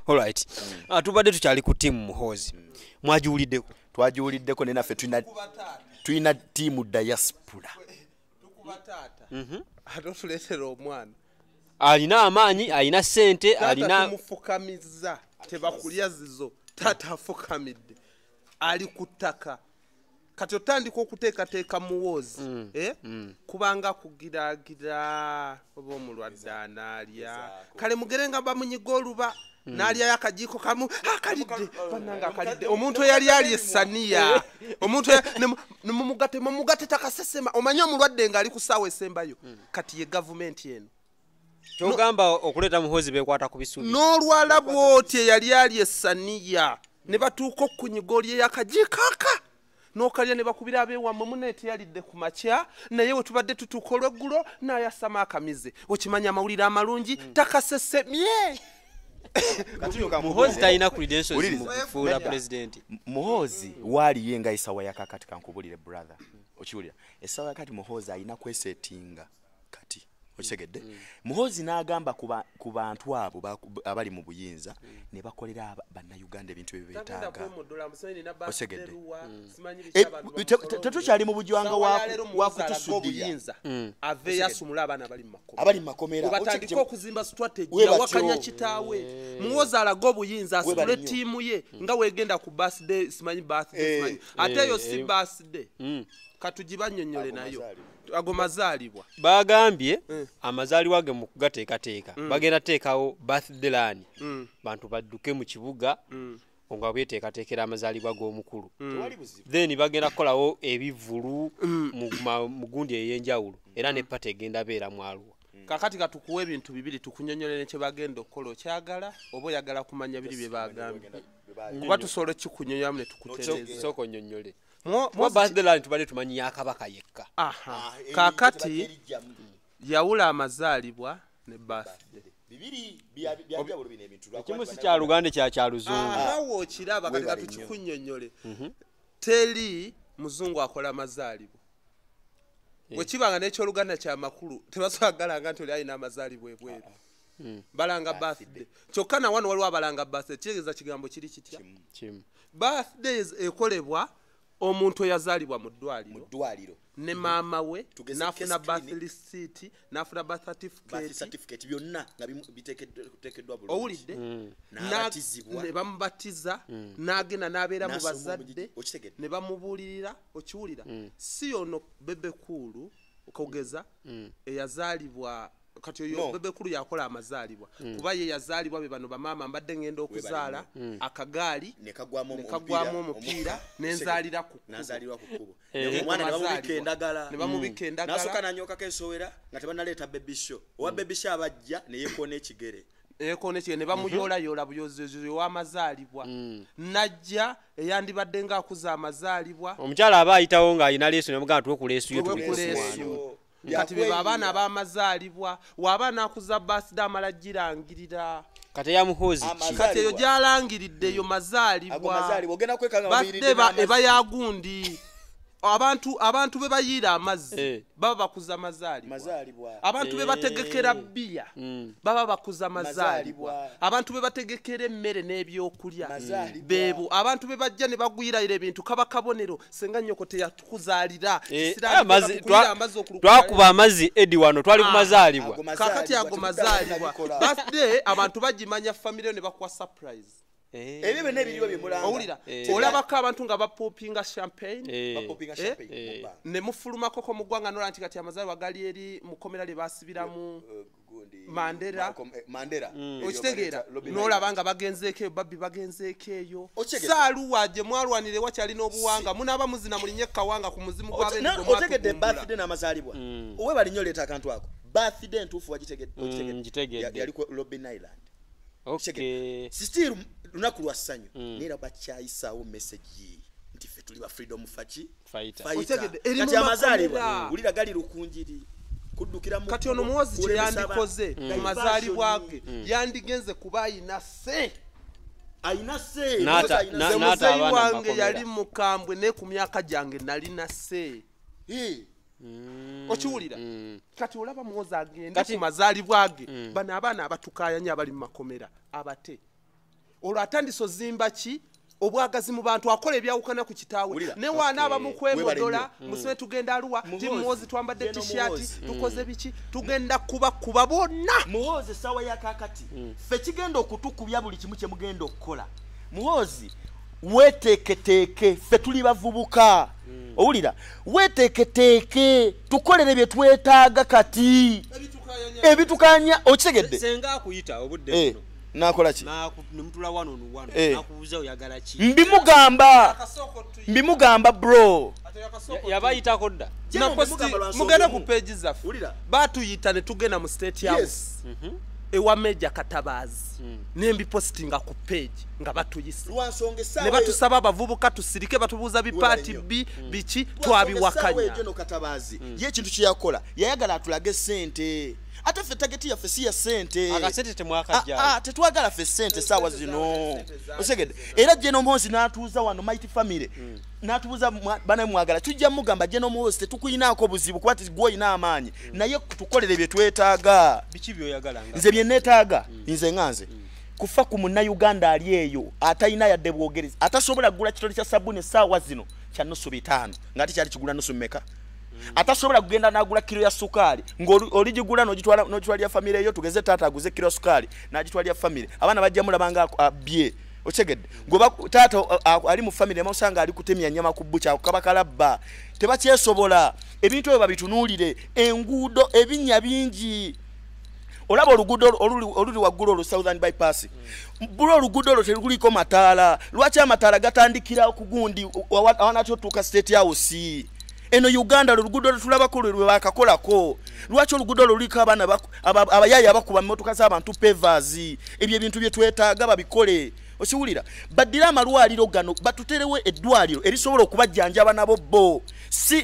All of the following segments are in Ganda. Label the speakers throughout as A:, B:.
A: Alright. Tubadde tukyali ku team Muhoozi. Mwajuliddeko.
B: Twajuliddeko ne naffe tulina team diaspora.
C: Tukubatata. Atotuletera omwana.
A: Alina amaanyi, alina ssente, alina
C: kumufukamiza tebakulya zizo. Tata afukamidde. Ali ku ttaka. Kati otandika okuteekateeka Muhoozi kubanga kugiraagira oba omulwadde analya kale mugerenga bamunyiga oluba n'alya y'akajiiko kamu akalidde bannanga akalidde omuntu eyali ali essaniya omuntu mumugate takasesema omanye omulwadde ng'ali ku ssaawa esembayo kati ye gavumenti eno
A: kyogamba okuleeta Muhoozi beekwata ku bisubi
C: n'olwala bw'oti eyali ali essaniya ne batuuka okunyiga oli ey'akajiiko aka n'okalya ne bakubira abeewammwe muneeti yalidde ku makya naye we tubadde tutuuka olweggulo n'ayasama akamize okimanya amawulire amalungi takasesemye
A: Muhoozi talina credentials mu kufuula pulezidenti.
B: Muhoozi waaliyo engayisawa yakakati kankubulire brother okiwulira essawa yakati Muhoozi alina kwesetinga kati okitegedde Muhoozi n'agamba ku bantu abo abali mu buyinza ne bakolera bannayuganda ebintu ebibeetaaga okitegedde tetukyali mu bujwanga wa kutusuddiya
C: ave yasumula abaana
B: abali mu makomera
C: batandika okuzimba strategy yawakanya kitaawe Muhoozi alaga obuyinza asitule ttiimu ye nga weegenda ku birthday simanyi birthday ate yo si birthday katugibanyonyole nayo ago mazaalibwa
A: bagambye amazaalibwa ge mu kugateekateeka bagenda teekawo birthday line bantu badduke mu kibuga nga beteekateekera amazaalibwa g'omukulu then bagenda kukolawo ebivulu mu gundi ey'enjawulo era ne pata egenda beera mwalwa
C: kakati katukuwa ebintu bibiri tukunyonyolere kye bagenda okukola okyagala oba oyagala kumanya biri bye bagambye kuba tusobola kikunyonyamu ne tukutereeza
A: soko nnyonnyole mwa birthday line tubadde tumanyi yakabaka yekka
C: kakati yawula amazaalibwa ne birthday
A: ekimu si kya Luganda kya Luzungu
C: awo okiraba kati katukikunnyonnyole teri muzungu akola amazaalibwa wekibanga n'ekyoluganda kya makulu tebasobola nti oli alina amazaalibwa ebweru balanga birthday kyokka na wano waliwo abalanga birthday kitegeeza kigambo kiri kitya birthdays ekolebwa omuntu eyazaalibwa mu ddwaliro ne maama we n'afuna birth receipt n'afuna birth certificate
B: byonna nga biteekeddwa bulungi
C: owulidde ne bamubatiza n'agenda n'abeera mu bazadde ne bamubuulirira okiwulira si ono bebekulu okogeza eyazaalibwa kati oyo bebekulu yakola amazaalibwa kuba ye yazaalibwa be bano bamaama mbadde ngenda okuzaala akagaali ne kagwamu omupiira n'enzaalira ku kkubo
B: omwana ne bamubika endagala
C: n'asooka
B: n'anyookako ensowera nga tebannaleeta bebisho owa bebisho abajja ne yeekoona ekigere
C: ne bamuyoolayola buyozeezo w'amazaalibwa najja eyandibadde ng'akuza amazaalibwa
A: omukyala aba ayitawo ng'alina leesu ne mugamba tuwe ku leesu ye tuli
C: kati be abaana ab'amazaalibwa waba n'akuza birthday amala girangirira
A: kati ya Muhoozi
C: kati eyo gyalangiridde eyo mazaalibwa birthday eba yagundi abantu be bayiira amazzi baba bakuza amazaalibwa abantu be bategekera bbiya baba bakuza amazaalibwa abantu be bategekera emmere n'ebyokulya beebo abantu be bajja ne bagwirayira ebintu kaba kabonero senga nnyoko teyatukuzaalira
A: twakuba amazzi edi wano twali ku mazaalibwa
C: kakati ago mazaalibwa birthday abantu bagimanya famire ne bakuwa surprise
B: ebyo byonna ebiriwo byemulanga
C: owulira olabako abantu nga bapoopinga champagne ne mufulumakoko mu ggwanga nola nti kati amazaalibwa gali eri mu kkomera lye baasibiramu Mandela okitegeera n'olaba nga bagenzeeko eyo babbi bagenzeeko eyo saaluwa gye mwalwanire wakyali n'obuwanga munaaba muzina mulinye kawanga ku muzimu
B: gw'abeotegedde birthday n'amazaalibwa owe balinyo leeta akantu ako birthday entuufu wagitegedde yali ku Robben Island still lunaku lwa ssanyu neera bakyayisaawo message nti ffe tuli ba freedom fighter kati amazaalibwa wulira gali lukunjiri kuddukira mu
C: kati ono Muhoozi kye yandikoze ku mazaalibwa ge yandigenze kuba ayina se muzeeyi wange yali mukambwe ne ku myaka gyange nalina se okiwulira kati olaba Muhoozi agenda ku mazaalibwa ge bano abaana abatukayanya abali mu makomera abate olwo atandise ozimba ki obwagazi mu bantu akola ebyawukana ku kitaawe ne waana abamukwemodola musime tugenda aluwa ti Muhoozi twambadde t-shirt tukoze biki tugenda kuba bonna
B: Muhoozi sawa ya kakati fe kigenda okutukubya buli kimu kye mugenda okukola Muhoozi weteeketeeke fe tuli bavubuka owulira weteeketeeke tukolere bye twetaaga kati ebitukanya okitegedde
A: senga akuyita obudde buno
B: nakola ki
A: nemutula wano nakubuuza oyagala ki
B: mbimugamba bro
A: yabayitako dda
C: mugende ku page zaffe batuyita ne tugenda mu state house ewa Meja Katabaazi nembipostinga ku page nga batuyise ne batusaba abavubuka tusirike batubuuza bipaati biki twabiwakanya
B: ye ekintu kyeyakola yayagala atulage sente ate ffe tageti yaffe si ya sente
A: akasente temwakajja
B: tetwagala ffe sente saawa zino osegedde era Gen Muhoozi n'atuuza wano Mighty Family n'atubuuza bana mwagala tujja mugamba Gen Muhoozi tetukuyinaako buzibu kuba tigwoyina amaanyi naye tukolere bye twetaaga
A: biki byoyagala
B: nze bye neetaaga nze nganze kufa ku Munnayuganda ali eyo atayina yadde bwogereza atasobola kugula kitole kya sabuni saawa zino kya nusu 5 ngati kyali kigula nusu mmeka atasobola kugenda nagula kilo ya sukali ng'oligigula n'ogitwalira family eyo tugeze taata aguze kilo ya sukali n'agitwalira family abaana bajja mulabanga abye okegedde ngoba taata ali mu family amusanga ali kutemya nyama ku bucha kabakalabba tebakyesobola ebintu ebyo babitunuulire enguudo ebinya bingi olaba oluguudo oluli waggulu olu Southern bypass bro oluguudo olwo teruliko mataala lwaki amataala gatandikira ku gundi awanatyo tuuka state house eno Uganda oluguudo tulabako lwe bakakolako lwaki oluguudo luliko abaana abayaya abakuba mmotoka z'abantu pavers ebyo ebintu bye twetaaga babikole okiwulira baddira amalwaliro gano batuterewo eddwaliro erisobola okubajjanjaba nabo bo si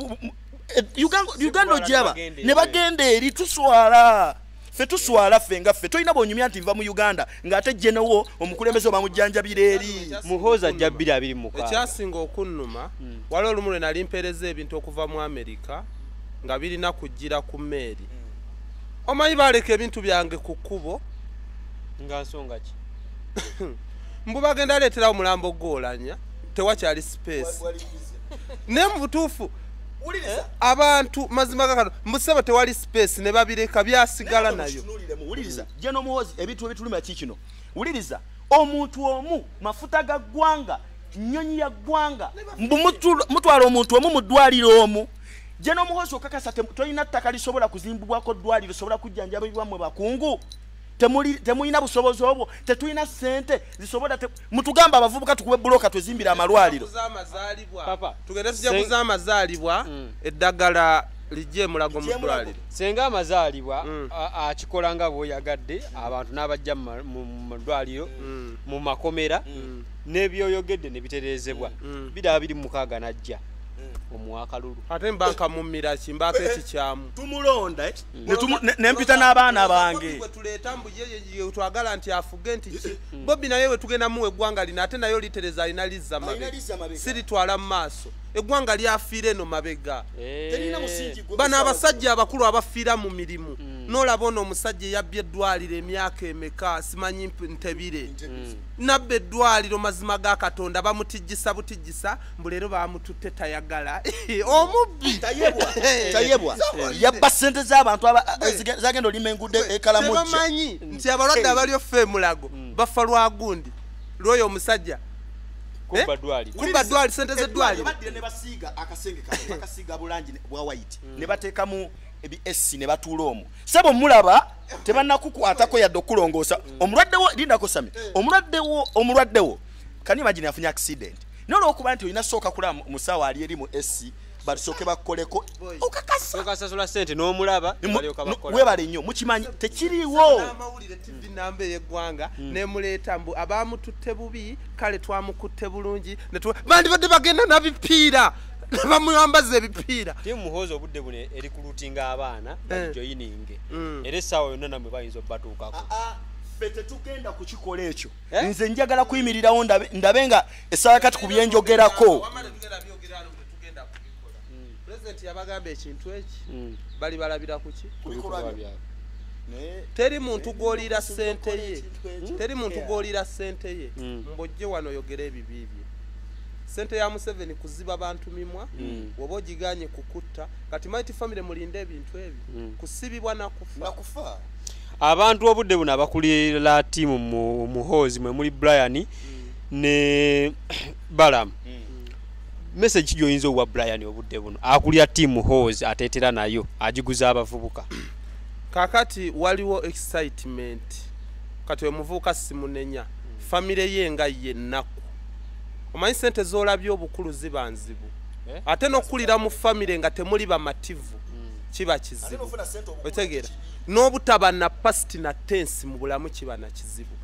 B: Uganda ojaba ne bagenda eri tuswala fe tuswala ffe nga ffe tolina bonyumya nti nva mu Uganda ng'ate Genewo omukulembeze bamujjanjabira eri
A: Muhoozi ajja 226
C: ekyasinga okunnuma waliwo olumu lwe nali mpeereza ebintu okuva mu Amerika nga birina kujjira ku mmeeri omanyi baleka ebintu byange ku kkubo
A: nga nsonga ki
C: mbu bagenda aleetera omulambo gwolanya tewakyali space ne mu butuufu abantu mazima gakano musaba tewali space ne babireka byasigala nayo
B: wuliriza Gen Muhoozi ebintu ebitulima kikino wuliriza omuntu omu mafuta ga ggwanga nnyonyi ya ggwanga mutwala omuntu omu mu ddwaliro omu Gen Muhoozi okakasa tolina ttaka lisobola kuzimbibwako ddwaliro sobola kujjanjabibwa mwe bakungu temulina busobozi obwo tetulina sente zisobola mutugamba abavubuka tukube buloka twezimbira amalwaliro
C: tugenda tujja kuza amazaalibwa eddagala lijje mulago mu ddwaliro
A: senga amazaalibwa akikola nga bw'oyagadde abantu n'abajja mu ddwaliro mu makomera n'ebyoyogedde ne bitereezebwa 26 najja omwakalulu
C: ate mbanka mumira kimbaka ekikyamu
B: tumulonda nempita n'abaana bange
C: tuleeta mbuyeye twagala nti afuge nti Bobi naye we tugenda muwe eggwanga lino ate nayo litereza alina lizza mabega siritwala mu maaso eggwanga lyafiira eno mabega bano abasajja abakulu abafiira mu mirimu n'olaba ono omusajja eyabbye eddwaliro emyaka emeka simanyi ntebire nabba eddwaliro mazima ga Katonda bamutijjisa butijjisa mbu leero bamututte tayagala omubbi
B: tayebwa yabba ssente z'abantu zagenda olima enguudo ekalamujja
C: tebamanyi nti abalwadde abali offe mulago bafa lwagundi lwoyo omusajja kumba ddwali sente z'eddwaliro
B: baddire ne basiiga akasenge bakasiiga bulangi bwa white ne bateekamu ebs ne batuula omwo sebo mulaba tebannakukwatako yadde okulongoosa omulwaddewo lindako sami omulwaddewo kani imagine afunye accident n'olwokuba nti olina sooka kulaba musaawa ali eri mu s basooke bakoleko
A: okasasula sente n'omulaba
B: webale nnyo mukimanyi tekiriwo
C: amawulire tv namba ey'eggwanga nemuleeta mbu abamututte bubi kale twamukutte bulungi bandibadde bagenda nabipiira bamuyambaza ebipiira
A: Gen Muhoozi obudde buno erikulutinga abaana bajoyininge era essaawa yonna namwe bayinza obbatuukako
B: tetugenda kukikola ekyo nze njagala kuyimirirawo ndabe nga essaawa kati ku byenjogerako
C: President yabagamba ekintu eki bali balabira kuki teri muntu golira sente ye teri muntu golira sente ye mbojje wano yogere ebibibye sente ya Museveni kuziba bantu mimwa wobo giganye kukutta kati Mighty Family mulinde ebintu ebi kusibibwa na kufa
A: abantu obudde buno abakulira tiimu mu Muhoozi mwe muli Brian ne Balam message joyinzo wa Brian obudde buno akulira tiimu Muhoozi atetera nayo agiguza abavubuka
C: kakati waliwo excitement kati omuvubuka simunenya family ye nga yennaku omanyi sente zolabyo obukulu zibanzibu ate n'okulira mu family nga temuli bamativu kiba kizibu otegeera n'obutaba na past na tense mu bulamu kiba na kizibu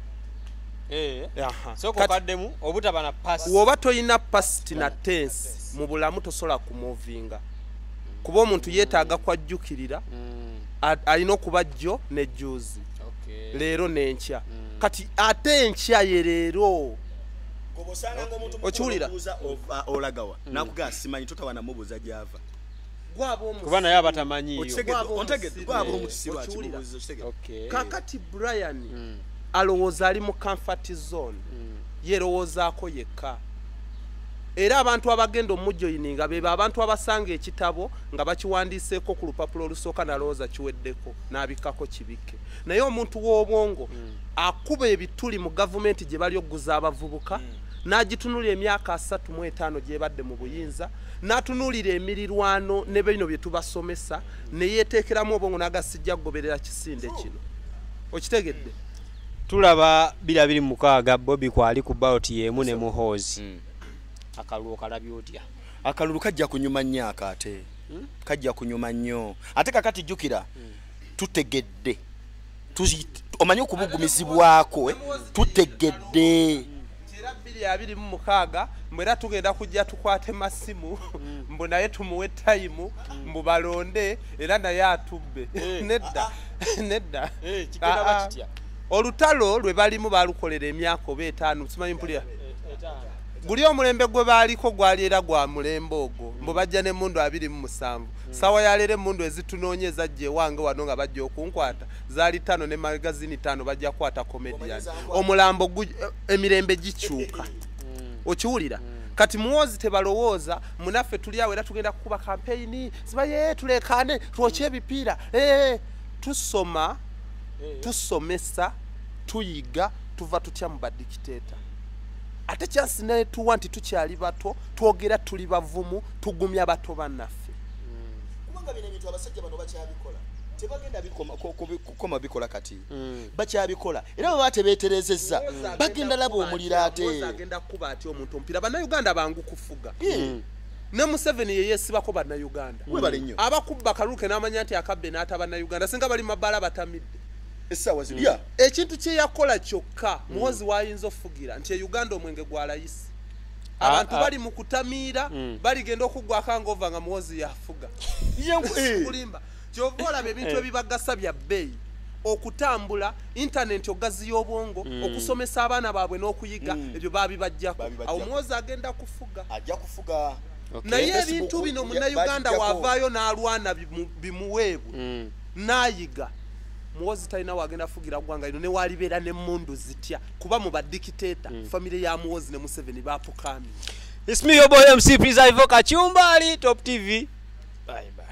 A: so kokaddemu obutaba na past
C: woba toyina past na tense mu bulamu tosola kumovinga kuba omuntu yeetaaga kwajjukirira alina okuba jjo ne juzi leero n'enkya kati ate enkya ye leero okiwulira
B: olagawa nakugaa simanyi totawana mubuuza gyava
A: kuba naye abatamanyiyo
C: kakati Brian alowooza ali mu comfort zone yerowoozaako yekka era abantu abagenda omujjoyininga beba abantu abasanga ekitabo nga bakiwandiiseeko ku lupapula olusooka nalowooza kiweddeko n'abikkako kibike naye omuntu w'obwongo akuba ebituli mu gavumenti gye bali okuguza abavubuka n'agitunulira emyaka 35 gyebadde mu buyinza n'atunuulira emirirwano ne bino bye tubasomesa ne yeeteekeramu obwongo n'agasijja kugoberera kisinde kino okitegedde
A: tulaba 26 Bobi kwali ku bout yemu ne Muhoozi akalulu kalabye otya
B: akalulu kajja kunyuma nnyo ate kajja kunyuma nnyo ate kakati jjukira tutegedde omanyi okubugumizibwako tutegedde
C: era 26 mwera tugenda kujja tukwate masimu mbu naye tumuwe time mbu balonde era naye atubbe nedda
A: kigenda bakitya
C: olutalo lwe balimu balukolera emyaka oba 5 simanyi mpulira guli omulembe gwe baliko gwali era gwa mulembe ogwo mbu bajja n'emmundu 27 sawa yalere emmundu ezitunoonyeza gye wange wano nga bajja okunkwata zaali 5 ne magazini 5 bajja kwata comedian omulambo emirembe gikyuka okiwulira kati Muhoozi tebalowooza munaffe tuli awo era tugenda kukuba campaign sibaye tulekane twokye ebipiira tusoma tusomesa tuyiga tuva tutya mu badikiteta ate chance naye tuwa nti tukyali bato twogera tuli bavumu tugumya bato bannaffe
B: kubanga bino ebintu abasajja bano bakyabikola tebagenda kukoma bikola kati bakyabikola era baba tebeeterezezza bagenda laba omulira ate
C: agenda kuba ati omuntu ompira bannayuganda bangu kufuga ne Museveni ye yesibako bannayuganda abakubba kaluke n'amanya nti akabbe n'ata bannayuganda singa bali mabala batamidde
B: esawa zibya
C: ekintu kye yakola kyokka Muhoozi wayinza ofugira nti Uganda omwenge gwa layisi abantu bali mu kutamiira bali genda okugwaka ngova nga Muhoozi yafuga kulimba kyovola ebintu ebibagasa bya bbeeyi okutambula internet ogazi y'obwongo okusomesa abaana baabwe n'okuyiga ebyo babibajjako awo Muhoozi agenda kufuga
B: ajja kufuga
C: naye ebintu bino munnayuganda wavaayo n'alwana bimuweebwe n'ayiga Muhoozi talina wagenda fugira gwanga lino ne walibeera n'emmundu zitya kuba mu badikiteta family ya Muhoozi ne Museveni bapukami.
A: It's me your boy MC Prizaivo Kachumbali Top TV. Bye bye.